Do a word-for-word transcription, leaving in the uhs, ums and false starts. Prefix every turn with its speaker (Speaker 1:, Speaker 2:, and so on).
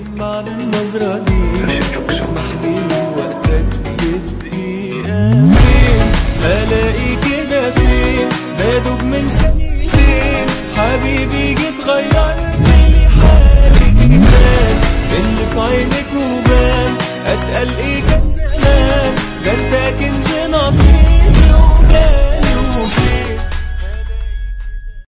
Speaker 1: من معنى النظرة دي اسمح لي من وقتك بدقيقة. فين ألاقي كده؟ فين بدوب